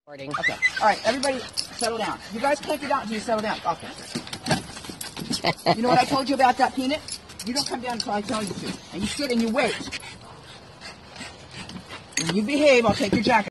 Okay. All right, everybody settle down. You guys can't get out until you settle down. Okay. You know what I told you about that peanut? You don't come down until I tell you to. And you sit and you wait. When you behave, I'll take your jacket.